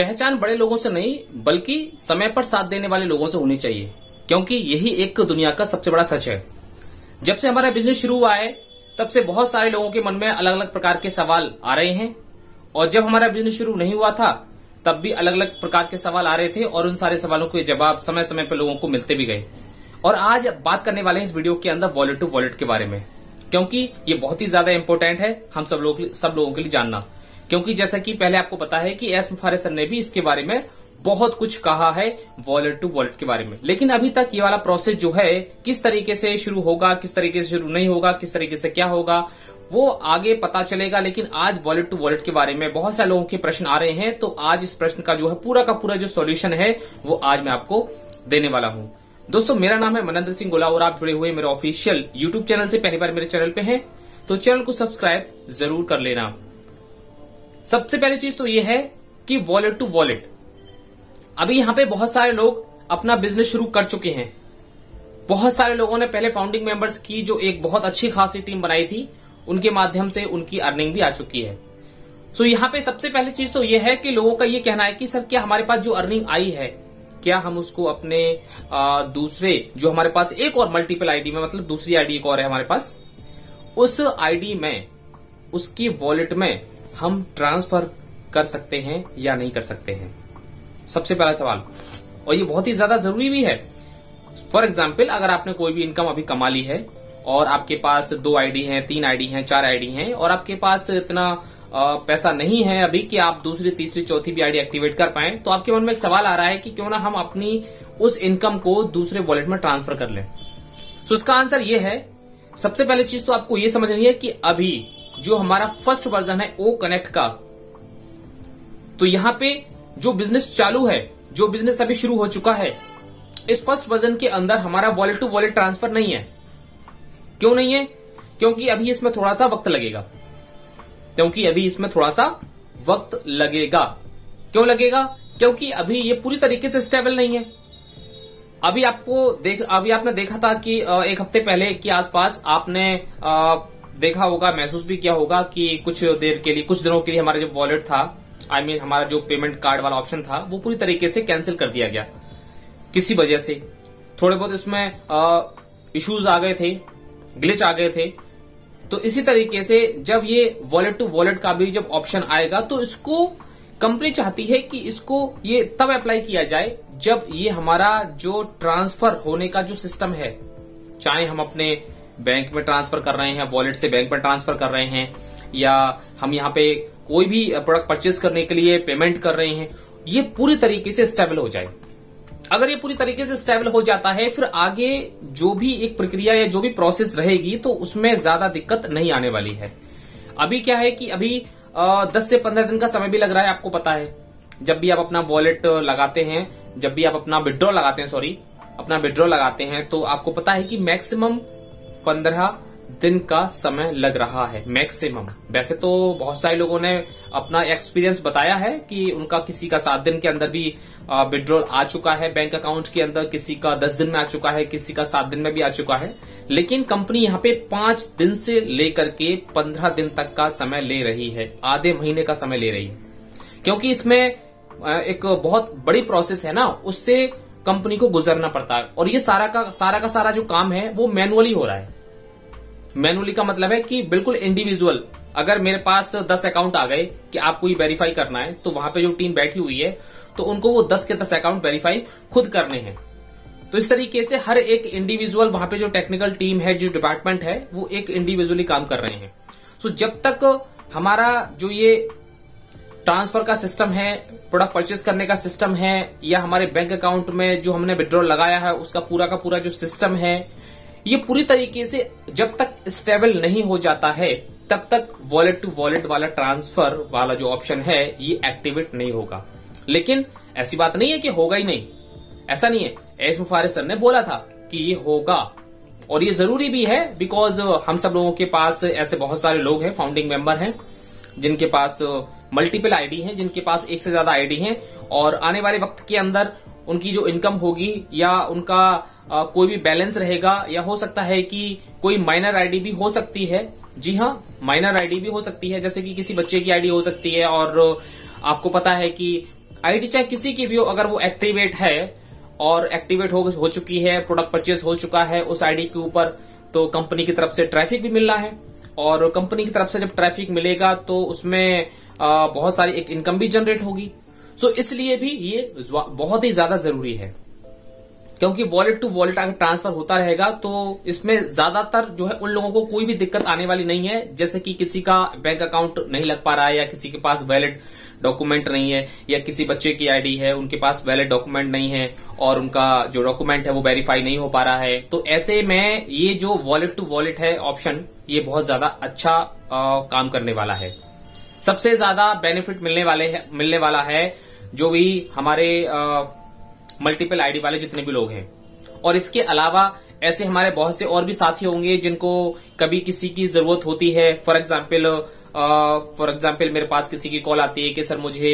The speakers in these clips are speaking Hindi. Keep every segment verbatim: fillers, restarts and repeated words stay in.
पहचान बड़े लोगों से नहीं बल्कि समय पर साथ देने वाले लोगों से होनी चाहिए, क्योंकि यही एक दुनिया का सबसे बड़ा सच है। जब से हमारा बिजनेस शुरू हुआ है तब से बहुत सारे लोगों के मन में अलग अलग प्रकार के सवाल आ रहे हैं, और जब हमारा बिजनेस शुरू नहीं हुआ था तब भी अलग अलग प्रकार के सवाल आ रहे थे, और उन सारे सवालों के जवाब समय समय पर लोगों को मिलते भी गए। और आज बात करने वाले हैं इस वीडियो के अंदर वॉलेट टू वॉलेट के बारे में, क्योंकि ये बहुत ही ज्यादा इंपॉर्टेंट है हम सब लोग सब लोगों के लिए जानना। क्योंकि जैसा कि पहले आपको पता है कि एस मुफारे सर ने भी इसके बारे में बहुत कुछ कहा है वॉलेट टू वॉलेट के बारे में, लेकिन अभी तक ये वाला प्रोसेस जो है किस तरीके से शुरू होगा, किस तरीके से शुरू नहीं होगा, किस तरीके से क्या होगा, वो आगे पता चलेगा। लेकिन आज वॉलेट टू वॉलेट के बारे में बहुत सारे लोगों के प्रश्न आ रहे हैं, तो आज इस प्रश्न का जो है पूरा का पूरा जो सॉल्यूशन है वो आज मैं आपको देने वाला हूं। दोस्तों, मेरा नाम है मनेंद्र सिंह गोला और आप जुड़े हुए मेरे ऑफिशियल यूट्यूब चैनल से पहली बार मेरे चैनल पे हैं, तो चैनल को सब्सक्राइब जरूर कर लेना। सबसे पहली चीज तो ये है कि वॉलेट टू वॉलेट, अभी यहां पे बहुत सारे लोग अपना बिजनेस शुरू कर चुके हैं। बहुत सारे लोगों ने पहले फाउंडिंग मेंबर्स की जो एक बहुत अच्छी खासी टीम बनाई थी, उनके माध्यम से उनकी अर्निंग भी आ चुकी है। सो यहां पे सबसे पहली चीज तो ये है कि लोगों का ये कहना है कि सर क्या हमारे पास जो अर्निंग आई है, क्या हम उसको अपने आ, दूसरे जो हमारे पास एक और मल्टीपल आईडी में, मतलब दूसरी आईडी एक और है हमारे पास, उस आईडी में उसकी वॉलेट में हम ट्रांसफर कर सकते हैं या नहीं कर सकते हैं? सबसे पहला सवाल, और ये बहुत ही ज्यादा जरूरी भी है। फॉर एग्जाम्पल, अगर आपने कोई भी इनकम अभी कमा ली है और आपके पास दो आईडी हैं, तीन आईडी हैं, चार आईडी हैं, और आपके पास इतना आ, पैसा नहीं है अभी कि आप दूसरी तीसरी चौथी भी आईडी एक्टिवेट कर पाएं, तो आपके मन में एक सवाल आ रहा है कि क्यों ना हम अपनी उस इनकम को दूसरे वॉलेट में ट्रांसफर कर लें। तो इसका आंसर ये है, सबसे पहले चीज तो आपको ये समझनी है कि अभी जो हमारा फर्स्ट वर्जन है ओ कनेक्ट का, तो यहां पे जो बिजनेस चालू है, जो बिजनेस अभी शुरू हो चुका है, इस फर्स्ट वर्जन के अंदर हमारा वॉलेट टू वॉलेट ट्रांसफर नहीं है। क्यों नहीं है? क्योंकि अभी इसमें थोड़ा सा वक्त लगेगा क्योंकि अभी इसमें थोड़ा सा वक्त लगेगा क्यों लगेगा? क्योंकि अभी ये पूरी तरीके से स्टेबल नहीं है। अभी आपको देख अभी आपने देखा था कि एक हफ्ते पहले के आसपास आपने देखा होगा, महसूस भी किया होगा कि कुछ देर के लिए, कुछ दिनों के लिए हमारा जो वॉलेट था, आई I मीन mean, हमारा जो पेमेंट कार्ड वाला ऑप्शन था, वो पूरी तरीके से कैंसिल कर दिया गया किसी वजह से। थोड़े बहुत इसमें इश्यूज आ गए थे, ग्लिच आ गए थे। तो इसी तरीके से जब ये वॉलेट टू वॉलेट का भी जब ऑप्शन आएगा, तो इसको कंपनी चाहती है कि इसको ये तब अप्लाई किया जाए जब ये हमारा जो ट्रांसफर होने का जो सिस्टम है, चाहे हम अपने बैंक में ट्रांसफर कर रहे हैं, वॉलेट से बैंक में ट्रांसफर कर रहे हैं, या हम यहाँ पे कोई भी प्रोडक्ट परचेज करने के लिए पेमेंट कर रहे हैं, ये पूरी तरीके से स्टेबल हो जाए। अगर ये पूरी तरीके से स्टेबल हो जाता है, फिर आगे जो भी एक प्रक्रिया या जो भी प्रोसेस रहेगी तो उसमें ज्यादा दिक्कत नहीं आने वाली है। अभी क्या है कि अभी दस से पंद्रह दिन का समय भी लग रहा है। आपको पता है, जब भी आप अपना वॉलेट लगाते हैं, जब भी आप अपना विड्रॉ लगाते हैं सॉरी अपना विड्रॉ लगाते हैं, तो आपको पता है कि मैक्सिमम पंद्रह दिन का समय लग रहा है, मैक्सिमम। वैसे तो बहुत सारे लोगों ने अपना एक्सपीरियंस बताया है कि उनका किसी का सात दिन के अंदर भी विड्रॉल आ चुका है बैंक अकाउंट के अंदर, किसी का दस दिन में आ चुका है, किसी का सात दिन में भी आ चुका है। लेकिन कंपनी यहाँ पे पांच दिन से लेकर के पंद्रह दिन तक का समय ले रही है, आधे महीने का समय ले रही है, क्योंकि इसमें एक बहुत बड़ी प्रोसेस है ना, उससे कंपनी को गुजरना पड़ता है। और ये सारा का सारा का सारा जो काम है वो मैनुअली हो रहा है। मैनुअली का मतलब है कि बिल्कुल इंडिविजुअल। अगर मेरे पास दस अकाउंट आ गए कि आपको ये वेरीफाई करना है, तो वहां पे जो टीम बैठी हुई है तो उनको वो दस के दस अकाउंट वेरीफाई खुद करने हैं। तो इस तरीके से हर एक इंडिविजुअल, वहां पे जो टेक्निकल टीम है, जो डिपार्टमेंट है, वो एक इंडिविजुअली काम कर रहे हैं। सो जब तक हमारा जो ये ट्रांसफर का सिस्टम है, प्रोडक्ट परचेज करने का सिस्टम है, या हमारे बैंक अकाउंट में जो हमने विड्रॉल लगाया है उसका पूरा का पूरा जो सिस्टम है, ये पूरी तरीके से जब तक स्टेबल नहीं हो जाता है, तब तक वॉलेट टू वॉलेट वाला ट्रांसफर वाला जो ऑप्शन है ये एक्टिवेट नहीं होगा। लेकिन ऐसी बात नहीं है कि होगा ही नहीं, ऐसा नहीं है। एस मुफारे सर ने बोला था कि ये होगा, और ये जरूरी भी है, बिकॉज हम सब लोगों के पास ऐसे बहुत सारे लोग हैं, फाउंडिंग मेंबर हैं, जिनके पास मल्टीपल आईडी हैं, जिनके पास एक से ज्यादा आईडी हैं, और आने वाले वक्त के अंदर उनकी जो इनकम होगी या उनका आ, कोई भी बैलेंस रहेगा, या हो सकता है कि कोई माइनर आईडी भी हो सकती है। जी हाँ, माइनर आईडी भी हो सकती है, जैसे कि किसी बच्चे की आईडी हो सकती है, और आपको पता है कि आईडी चाहे किसी की भी हो, अगर वो एक्टिवेट है और एक्टिवेट हो, हो चुकी है, प्रोडक्ट परचेस हो चुका है उस आईडी के ऊपर, तो कंपनी की तरफ से ट्रैफिक भी मिल रहा है, और कंपनी की तरफ से जब ट्रैफिक मिलेगा तो उसमें आ, बहुत सारी एक इनकम भी जनरेट होगी। सो इसलिए भी ये बहुत ही ज्यादा जरूरी है, क्योंकि वॉलेट टू वॉलेट अगर ट्रांसफर होता रहेगा तो इसमें ज्यादातर जो है उन लोगों को कोई भी दिक्कत आने वाली नहीं है, जैसे कि किसी का बैंक अकाउंट नहीं लग पा रहा है, या किसी के पास वैलिड डॉक्यूमेंट नहीं है, या किसी बच्चे की आईडी है उनके पास वैलिड डॉक्यूमेंट नहीं है और उनका जो डॉक्यूमेंट है वो वेरीफाई नहीं हो पा रहा है। तो ऐसे में ये जो वॉलेट टू वॉलेट है ऑप्शन, ये बहुत ज्यादा अच्छा आ, काम करने वाला है। सबसे ज्यादा बेनिफिट मिलने वाले है, मिलने वाला है जो भी हमारे आ, मल्टीपल आईडी वाले जितने भी लोग हैं। और इसके अलावा ऐसे हमारे बहुत से और भी साथी होंगे जिनको कभी किसी की जरूरत होती है। फॉर एग्जाम्पल फॉर एग्जाम्पल मेरे पास किसी की कॉल आती है कि सर मुझे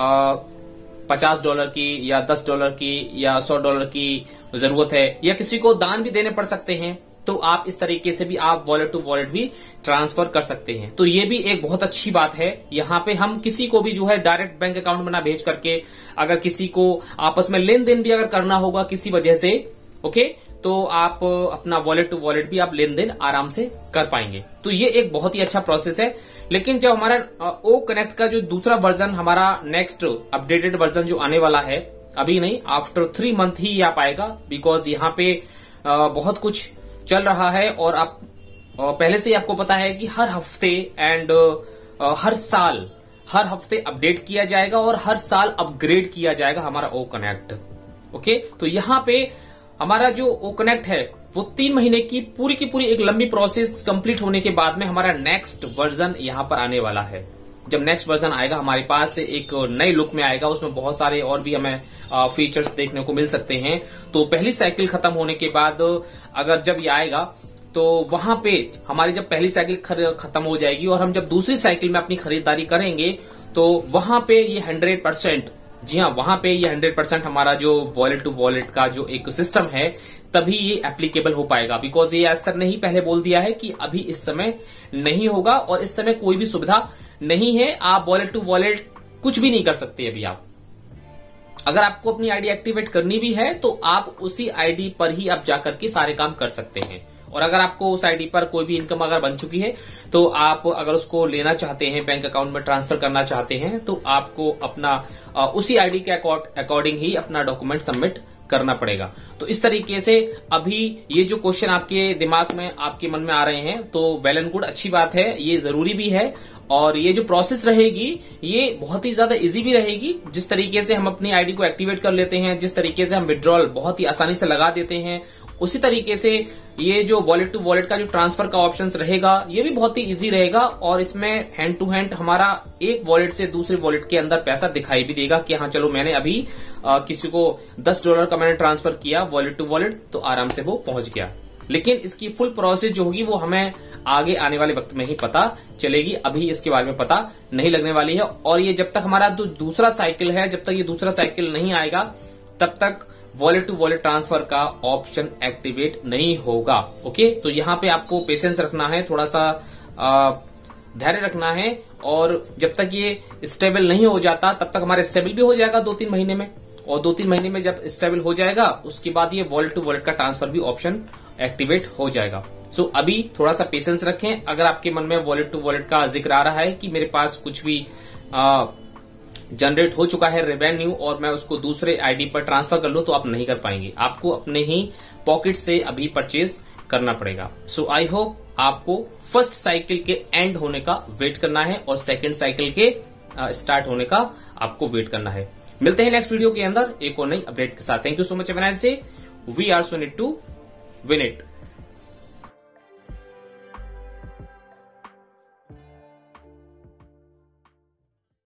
पचास डॉलर की या दस डॉलर की या सौ डॉलर की जरूरत है, या किसी को दान भी देने पड़ सकते हैं, तो आप इस तरीके से भी आप वॉलेट टू वॉलेट भी ट्रांसफर कर सकते हैं। तो ये भी एक बहुत अच्छी बात है। यहाँ पे हम किसी को भी जो है डायरेक्ट बैंक अकाउंट में ना भेज करके, अगर किसी को आपस में लेन देन भी अगर करना होगा किसी वजह से, ओके, तो आप अपना वॉलेट टू वॉलेट भी आप लेन देन आराम से कर पाएंगे। तो ये एक बहुत ही अच्छा प्रोसेस है। लेकिन जब हमारा ओ कनेक्ट का जो दूसरा वर्जन, हमारा नेक्स्ट अपडेटेड वर्जन जो आने वाला है, अभी नहीं, आफ्टर थ्री मंथ ही ये आ पाएगा, बिकॉज यहाँ पे बहुत कुछ चल रहा है। और आप पहले से ही आपको पता है कि हर हफ्ते एंड हर साल हर हफ्ते अपडेट किया जाएगा और हर साल अपग्रेड किया जाएगा हमारा ओ कनेक्ट। ओके, तो यहाँ पे हमारा जो ओ कनेक्ट है वो तीन महीने की पूरी की पूरी एक लंबी प्रोसेस कंप्लीट होने के बाद में हमारा नेक्स्ट वर्जन यहाँ पर आने वाला है। जब नेक्स्ट वर्जन आएगा हमारे पास एक नई लुक में आएगा, उसमें बहुत सारे और भी हमें फीचर्स देखने को मिल सकते हैं। तो पहली साइकिल खत्म होने के बाद अगर जब ये आएगा तो वहां पे हमारी जब पहली साइकिल खत्म हो जाएगी और हम जब दूसरी साइकिल में अपनी खरीदारी करेंगे तो वहां पे ये हंड्रेड परसेंट, जी हाँ, वहां पे ये हंड्रेड परसेंट हमारा जो वॉलेट टू वॉलेट का जो एक सिस्टम है तभी ये एप्लीकेबल हो पाएगा। बिकॉज ये सर ने ही पहले बोल दिया है कि अभी इस समय नहीं होगा और इस समय कोई भी सुविधा नहीं है, आप वॉलेट टू वॉलेट कुछ भी नहीं कर सकते। अभी आप अगर आपको अपनी आईडी एक्टिवेट करनी भी है तो आप उसी आईडी पर ही आप जाकर के सारे काम कर सकते हैं। और अगर आपको उस आईडी पर कोई भी इनकम अगर बन चुकी है तो आप अगर उसको लेना चाहते हैं, बैंक अकाउंट में ट्रांसफर करना चाहते हैं, तो आपको अपना उसी आईडी के अकॉर्डिंग ही अपना डॉक्यूमेंट सबमिट करना पड़ेगा। तो इस तरीके से अभी ये जो क्वेश्चन आपके दिमाग में, आपके मन में आ रहे हैं, तो वेल एंड गुड, अच्छी बात है, ये जरूरी भी है। और ये जो प्रोसेस रहेगी ये बहुत ही ज्यादा इजी भी रहेगी। जिस तरीके से हम अपनी आईडी को एक्टिवेट कर लेते हैं, जिस तरीके से हम विड्रॉल बहुत ही आसानी से लगा देते हैं, उसी तरीके से ये जो वॉलेट टू वॉलेट का जो ट्रांसफर का ऑप्शंस रहेगा ये भी बहुत ही इजी रहेगा। और इसमें हैंड टू हैंड हमारा एक वॉलेट से दूसरे वॉलेट के अंदर पैसा दिखाई भी देगा कि हाँ चलो मैंने अभी आ, किसी को दस डॉलर का मैंने ट्रांसफर किया वॉलेट टू वॉलेट, तो आराम से वो पहुंच गया। लेकिन इसकी फुल प्रोसेस जो होगी वो हमें आगे आने वाले वक्त में ही पता चलेगी, अभी इसके बारे में पता नहीं लगने वाली है। और ये जब तक हमारा जो दूसरा साइकिल है, जब तक ये दूसरा साइकिल नहीं आएगा तब तक वॉलेट टू वॉलेट ट्रांसफर का ऑप्शन एक्टिवेट नहीं होगा। ओके, तो यहाँ पे आपको पेशेंस रखना है, थोड़ा सा धैर्य रखना है। और जब तक ये स्टेबल नहीं हो जाता तब तक हमारा स्टेबल भी हो जाएगा दो तीन महीने में, और दो तीन महीने में जब स्टेबल हो जाएगा उसके बाद ये वॉलेट टू वॉलेट का ट्रांसफर भी ऑप्शन एक्टिवेट हो जाएगा। सो so, अभी थोड़ा सा पेशेंस रखें। अगर आपके मन में वॉलेट टू वॉलेट का जिक्र आ रहा है कि मेरे पास कुछ भी जनरेट हो चुका है रेवेन्यू और मैं उसको दूसरे आईडी पर ट्रांसफर कर लूं, तो आप नहीं कर पाएंगे, आपको अपने ही पॉकेट से अभी परचेज करना पड़ेगा। सो आई होप आपको फर्स्ट साइकिल के एंड होने का वेट करना है और सेकंड साइकिल के स्टार्ट होने का आपको वेट करना है। मिलते हैं नेक्स्ट वीडियो के अंदर एक और नई अपडेट के साथ। Thank you so much, have a nice day. We are so need to win it.